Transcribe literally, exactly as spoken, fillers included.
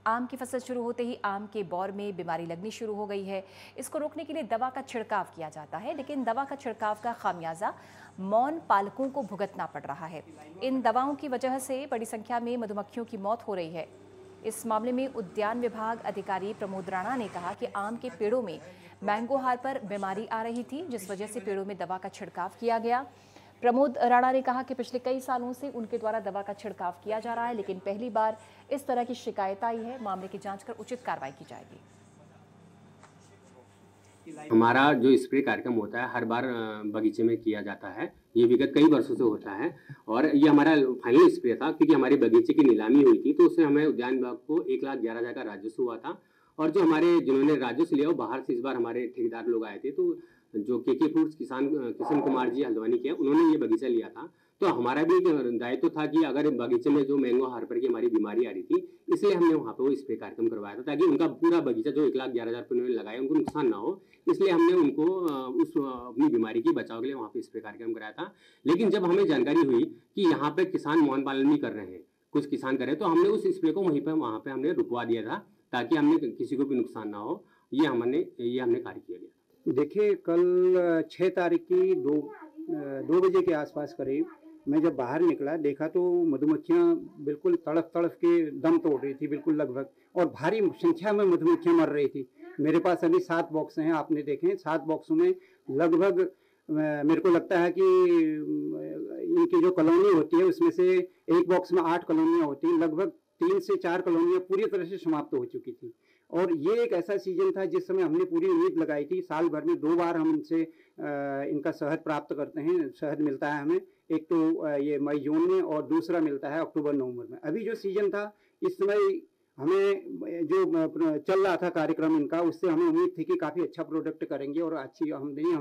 आम की फसल शुरू होते ही आम के बौर में बीमारी लगनी शुरू हो गई है। इसको रोकने के लिए दवा का छिड़काव किया जाता है, लेकिन दवा का छिड़काव का खामियाजा मौन पालकों को भुगतना पड़ रहा है। इन दवाओं की वजह से बड़ी संख्या में मधुमक्खियों की मौत हो रही है। इस मामले में उद्यान विभाग अधिकारी प्रमोद राणा ने कहा कि आम के पेड़ों में मैंगो हार पर बीमारी आ रही थी, जिस वजह से पेड़ों में दवा का छिड़काव किया गया। प्रमोद राणा ने कहा कि पिछले कई सालों से उनके द्वारा दवा का छिड़काव किया जा रहा है, लेकिन पहली बार इस तरह की शिकायत आई है। मामले की जांच कर उचित कार्रवाई की जाएगी। हमारा जो स्प्रे कार्यक्रम होता है हर बार बगीचे में किया जाता है। ये विगत कई वर्षों से होता है और ये हमारा फाइनल स्प्रे था, क्योंकि हमारे बगीचे की नीलामी हुई थी तो उससे हमें उद्यान विभाग को एक लाख ग्यारह हजार का राजस्व हुआ था। और जो हमारे जिन्होंने राजस्व लिया वो बाहर से इस बार हमारे ठेकेदार लोग आए थे, तो जो के के फ्रूट्स किसान किशन कुमार जी हल्द्वानी के, उन्होंने ये बगीचा लिया था। तो हमारा भी दायित्व था कि अगर बगीचे में जो मैंगो हार्पर की हमारी बीमारी आ रही थी, इसलिए हमने वहाँ पे वो स्प्रे कार्यक्रम करवाया था, ताकि उनका पूरा बगीचा जो एक लाख ग्यारह हजार रुपये उन्होंने लगाया उनको नुकसान ना हो। इसलिए हमने उनको उस अपनी बीमारी की बचाव के लिए वहाँ पे स्प्रे कार्यक्रम कराया था। लेकिन जब हमें जानकारी हुई कि यहाँ पे किसान मौन पालन भी कर रहे हैं, कुछ किसान कर रहे हैं, तो हमने उस स्प्रे को वहीं पर वहाँ पे हमने रुकवा दिया था, ताकि हमने किसी को भी नुकसान ना हो। ये हमने ये हमने कार्य किया गया। देखिए, कल छः तारीख की दो दो बजे के आसपास करीब मैं जब बाहर निकला, देखा तो मधुमक्खियाँ बिल्कुल तड़फ तड़फ के दम तोड़ रही थी, बिल्कुल लगभग, और भारी संख्या में मधुमक्खियाँ मर रही थी। मेरे पास अभी सात बॉक्स हैं, आपने देखे, सात बॉक्सों में लगभग मेरे को लगता है कि इनकी जो कॉलोनी होती है उसमें से एक बॉक्स में आठ कॉलोनियाँ होती हैं, लगभग तीन से चार कॉलोनियाँ पूरी तरह से समाप्त हो चुकी थी। और ये एक ऐसा सीजन था जिस समय हमने पूरी उम्मीद लगाई थी। साल भर में दो बार हम इनसे इनका शहद प्राप्त करते हैं, शहद मिलता है हमें, एक तो ये मई जून में और दूसरा मिलता है अक्टूबर नवंबर में। अभी जो सीजन था इस समय हमें जो चल रहा था कार्यक्रम इनका, उससे हमें उम्मीद थी कि काफ़ी अच्छा प्रोडक्ट करेंगे और अच्छी आमदनी